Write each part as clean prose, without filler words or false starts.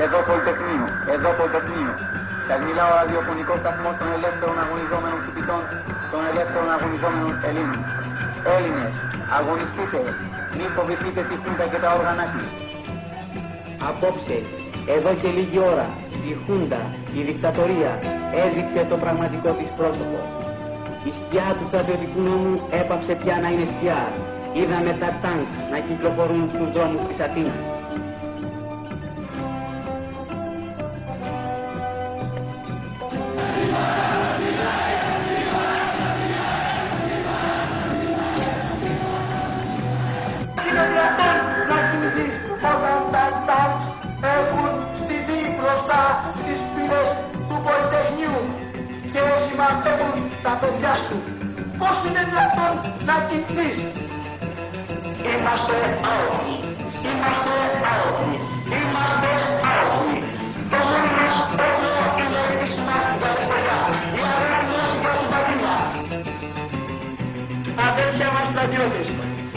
Εδώ Πολυτεχνείο. Σας μιλάω ραδιοφωνικός σταθμός των ελεύθερων αγωνιζόμενων φοιτητών, των ελεύθερων αγωνιζόμενων Ελλήνων. Έλληνες, αγωνιστείτε, μη φοβηθείτε τη Χούντα και τα όργανα της. Απόψε, εδώ και λίγη ώρα, η Χούντα, η δικτατορία, έδειξε το πραγματικό της πρόσωπο. Η σκιά του στρατιωτικού νόμου έπαψε πια να είναι σκιά. Είδαμε τα τάγκ να κυκλοφορούν στους δρόμους της Αθήνας. Είναι δυνατόν να κινηθείς όταν τα τάγκ έχουν στηθεί μπροστά στις πύλες του Πολυτεχνείου και σημαδεύουν τα παιδιά σου? Πώς είναι δυνατόν να κινηθείς? Είμαστε άοχοι. Το μόνο μας όπλο είναι η λύση μας για την παιδιά. Η αγάπη μας για την πατρίδα. Αδέρφια μας στρατιώτες,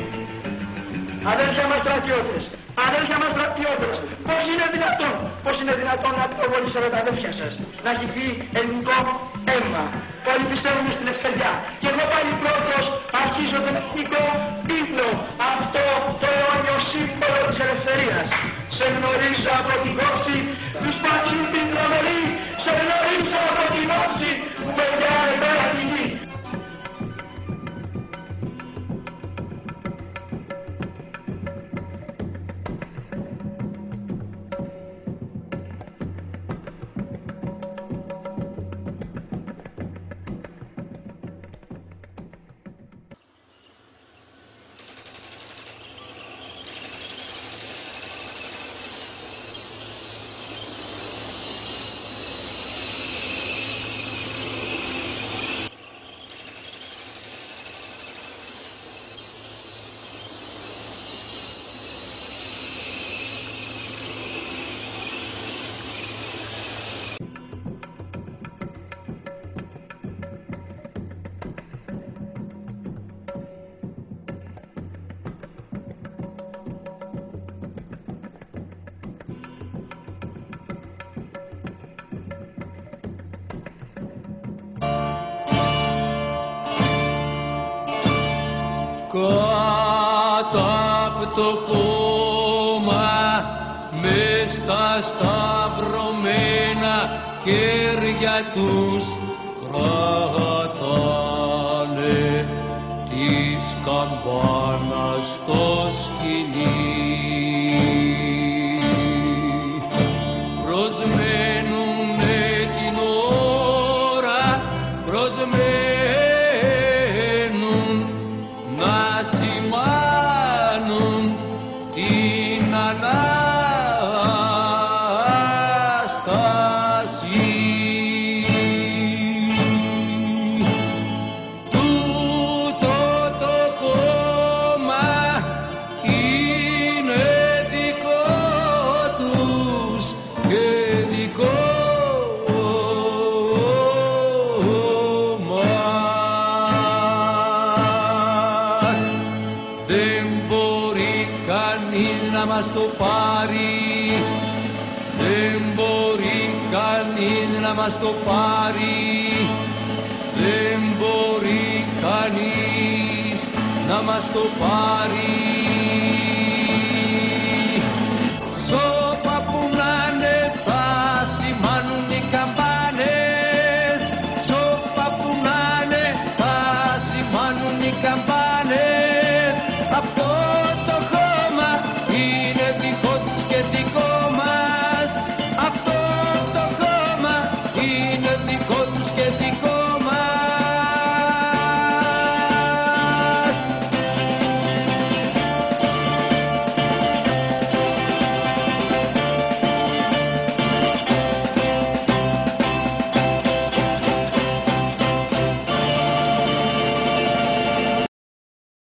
πώς είναι δυνατόν να προβολήσετε τα αδέρφια σας, να χυθεί ελληνικό αίμα? Όλοι πιστεύουμε στην ελευθερία και εγώ πάλι πρώτος αρχίζω τον εθνικό ύπνο, αυτό το αιώνιο σύμβολο της ελευθερίας. Σε γνωρίζω από την κόψη του σπάτσιου την τρομερή, σε γνωρίζω από την όψη που παιδιά εμένα τη γη. Κάτω απ' το χώμα μες στα σταυρωμένα χέρια τους κρατάνε της καμπάνας στο σκηνή. Προσμένουνε την ώρα, προσμένουν να σημάνουν την Ανάσταση. Τούτο το κόμμα είναι δικό τους και δικό μας. Δεν μπορεί κανείς να μας το πάρει, δεν μπορεί κανείς να μας το πάρει, δεν μπορεί κανείς να μας το πάρει.